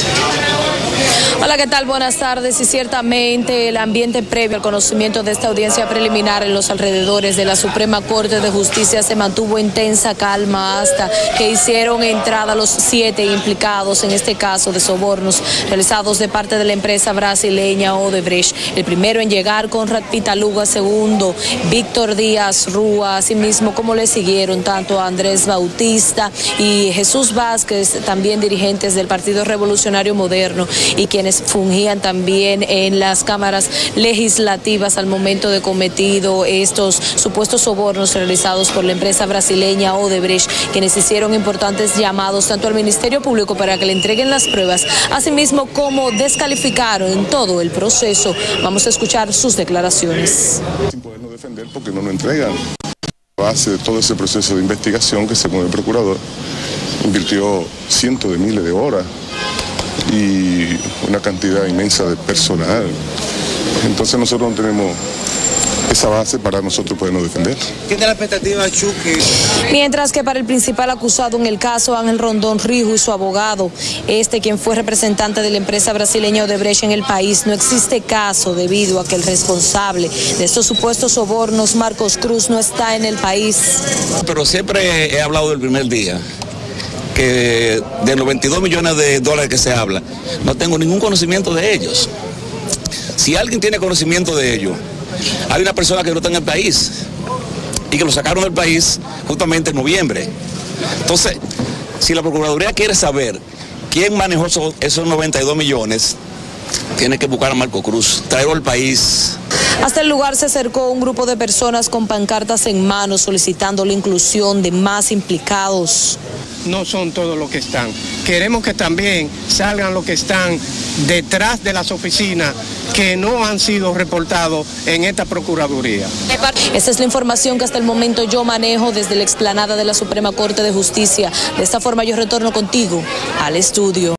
Hola, ¿qué tal? Buenas tardes. Y ciertamente el ambiente previo al conocimiento de esta audiencia preliminar en los alrededores de la Suprema Corte de Justicia se mantuvo en tensa calma hasta que hicieron entrada los 7 implicados en este caso de sobornos realizados de parte de la empresa brasileña Odebrecht. El primero en llegar, Conrad Pitaluga, segundo Víctor Díaz Rúa, asimismo como le siguieron tanto a Andrés Bautista y Jesús Vázquez, también dirigentes del Partido Revolucionario Moderno y quienes fungían también en las cámaras legislativas al momento de cometido estos supuestos sobornos realizados por la empresa brasileña Odebrecht, quienes hicieron importantes llamados tanto al Ministerio Público para que le entreguen las pruebas, asimismo como descalificaron en todo el proceso. Vamos a escuchar sus declaraciones. Sin podernos defender porque no nos entregan. A base de todo ese proceso de investigación que según el procurador invirtió cientos de miles de horas y una cantidad inmensa de personal. Entonces nosotros no tenemos esa base para nosotros podernos defender. ¿Tiene la expectativa, Chucky? Mientras que para el principal acusado en el caso, Ángel Rondón Rijo, y su abogado, quien fue representante de la empresa brasileña Odebrecht en el país, no existe caso debido a que el responsable de estos supuestos sobornos, Marcos Cruz, no está en el país. Pero siempre he hablado del primer día, que de los 22 millones de dólares que se habla, no tengo ningún conocimiento de ellos. Si alguien tiene conocimiento de ellos, hay una persona que no está en el país y que lo sacaron del país justamente en noviembre. Entonces, si la Procuraduría quiere saber quién manejó esos 92 millones, tiene que buscar a Marcos Cruz, traerlo al país. Hasta el lugar se acercó un grupo de personas con pancartas en mano solicitando la inclusión de más implicados. No son todos los que están. Queremos que también salgan los que están detrás de las oficinas que no han sido reportados en esta Procuraduría. Esta es la información que hasta el momento yo manejo desde la explanada de la Suprema Corte de Justicia. De esta forma yo retorno contigo al estudio.